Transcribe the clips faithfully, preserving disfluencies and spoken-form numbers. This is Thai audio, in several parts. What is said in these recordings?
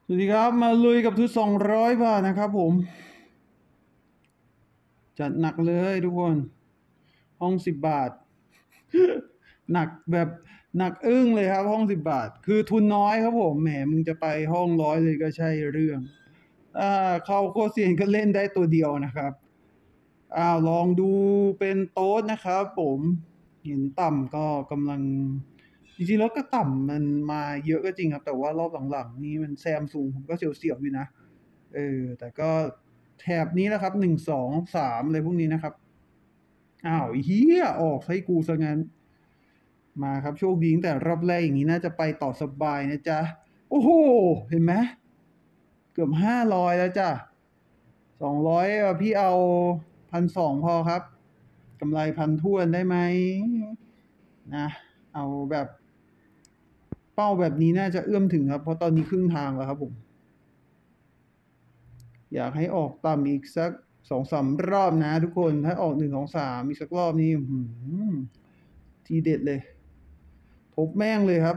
สวัสดีครับมาลุยกับทุนสองร้อยบาทนะครับผมจัดหนักเลยทุกคนห้องสิบบาทหนักแบบหนักอึ้งเลยครับห้องสิบบาทคือทุนน้อยครับผมแหมมึงจะไปห้องร้อยเลยก็ใช่เรื่องอ่าเข้าโคเซียนก็เล่นได้ตัวเดียวนะครับอ้าวลองดูเป็นโต๊ดนะครับผมเห็นต่ำก็กำลังจริงๆแล้วก็ต่ำมันมาเยอะก็จริงครับแต่ว่ารอบหลังๆนี่มันแซมสูงผมก็เสียวๆอยู่นะเออแต่ก็แถบนี้แหละครับหนึ่งสองสามอะไรพวกนี้นะครับอ้าวเฮียออกให้กูซะงั้นมาครับโชคดีตั้งแต่รอบแรกอย่างนี้น่าจะไปต่อสบายนะจ๊ะโอ้โหเห็นไหมเกือบห้าร้อยแล้วจ้ะสองร้อยพี่เอาพันสองพอครับกำไรพันท้วนได้ไหมนะเอาแบบเป้าแบบนี้น่าจะเอื้อมถึงครับเพราะตอนนี้ครึ่งทางแล้วครับผมอยากให้ออกต่ำอีกสักสองสามรอบนะทุกคนถ้าออกหนึ่งสองสามอีกสักรอบนี้หืมทีเด็ดเลยทบแม่งเลยครับ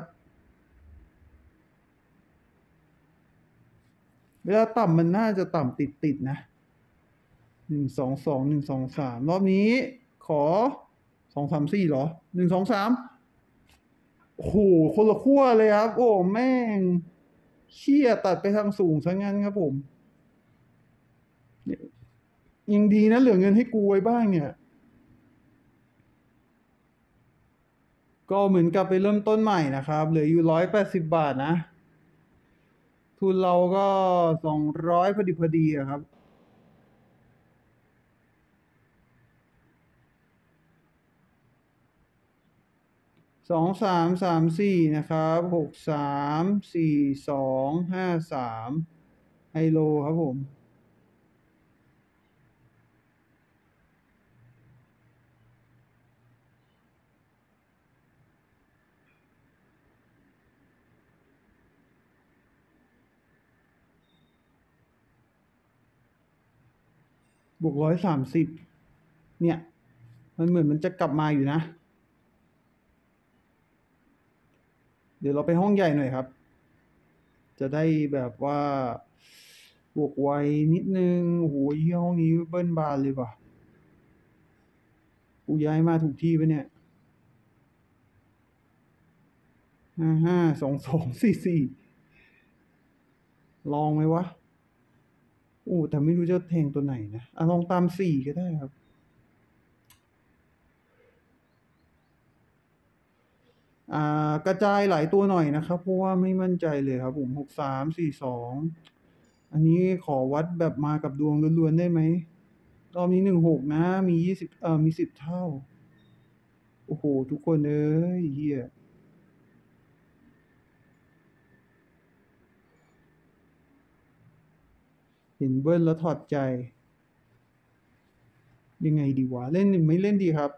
เวลาต่ำมันน่าจะต่ำติดติดนะหนึ่งสองสองหนึ่งสองสามรอบนี้ขอสองสามสี่เหรอหนึ่งสองสามโอ้โหคนละขั้วเลยครับโอ้แม่งเชี่ยตัดไปทางสูงซะงั้นครับผมยังดีนะเหลือเงินให้กูไว้บ้างเนี่ยก็เหมือนกับไปเริ่มต้นใหม่นะครับเหลืออยู่ร้อยแปดสิบบาทนะทุนเราก็สองร้อยพอดีพอดีอะครับสองสามสามสี่นะครับหกสามสี่สองห้าสามไฮโลครับผมบวกร้อยสามสิบเนี่ยมันเหมือนมันจะกลับมาอยู่นะเดี๋ยวเราไปห้องใหญ่หน่อยครับจะได้แบบว่าบวกไวนิดนึงโอ้โหห้องนี้เบิ้ลบานเลยว่ะกูย้ายมาถูกที่ปะเนี่ยห้าห้าสองสองสี่สี่ลองไหมวะโอ้แต่ไม่รู้จะแทงตัวไหนนะอ่ะลองตามสี่ก็ได้ครับ อ่ากระจายหลายตัวหน่อยนะครับเพราะว่าไม่มั่นใจเลยครับผมหกสามสี่สองอันนี้ขอวัดแบบมากับดวงล้วนๆได้ไหมรอบนี้หนึ่งหกนะมียี่สิบเอ่อมีสิบเท่าโอ้โหทุกคนเอ้ยเฮียเห็นเบิ้ลแล้วถอดใจยังไงดีวะเล่นหรือไม่เล่นดีครับ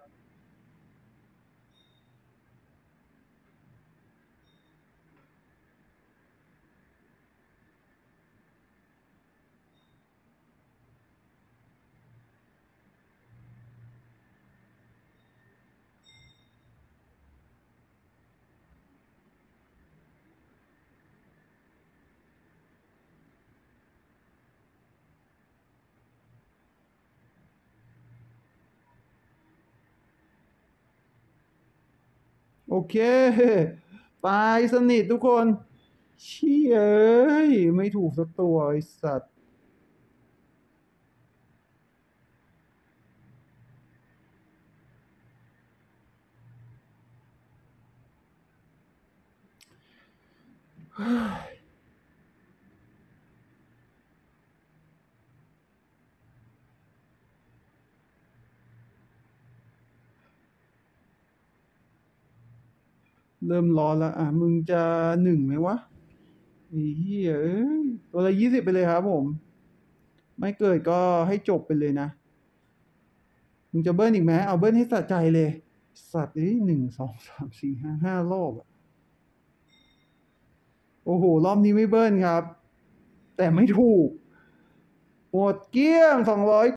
โอเคตายสนิททุกคนเชี่ยเอ้ยไม่ถูกสักตัวไอสัตว์เริ่มร้อนแล้วอ่ะมึงจะหนึ่งไหมวะไอ้เหี้ยเอ้ยตัวละยี่สิบไปเลยครับผม ไม่เกิดก็ให้จบไปเลยนะมึงจะเบิ้ลอีกไหมเอาเบิ้ลให้สะใจเลย สัตว์นี้หนึ่งสองสามสี่ห้าห้ารอบอะโอ้โหรอบนี้ไม่เบิ้ลครับ แต่ไม่ถูกหมดเกลี้ยงสองร้อย